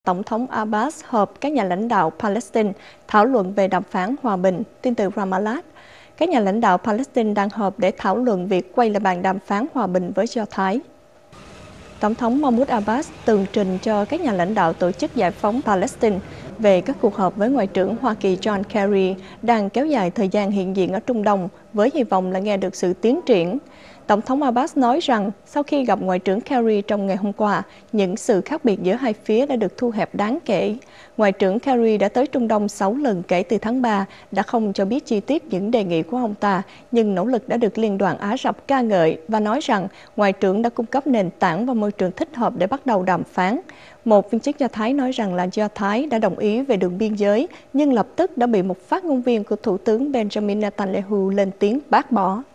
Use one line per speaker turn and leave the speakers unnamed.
Tổng thống Abbas họp các nhà lãnh đạo Palestine thảo luận về đàm phán hòa bình, tin từ Ramallah. Các nhà lãnh đạo Palestine đang họp để thảo luận việc quay lại bàn đàm phán hòa bình với Do Thái. Tổng thống Mahmoud Abbas tường trình cho các nhà lãnh đạo tổ chức giải phóng Palestine về các cuộc họp với Ngoại trưởng Hoa Kỳ John Kerry đang kéo dài thời gian hiện diện ở Trung Đông với hy vọng là nghe được sự tiến triển. Tổng thống Abbas nói rằng sau khi gặp Ngoại trưởng Kerry trong ngày hôm qua, những sự khác biệt giữa hai phía đã được thu hẹp đáng kể. Ngoại trưởng Kerry đã tới Trung Đông 6 lần kể từ tháng 3, đã không cho biết chi tiết những đề nghị của ông ta, nhưng nỗ lực đã được Liên đoàn Ả Rập ca ngợi và nói rằng Ngoại trưởng đã cung cấp nền tảng và môi trường thích hợp để bắt đầu đàm phán. Một viên chức Do Thái nói rằng là Do Thái đã đồng ý về đường biên giới, nhưng lập tức đã bị một phát ngôn viên của Thủ tướng Benjamin Netanyahu lên tiếng bác bỏ.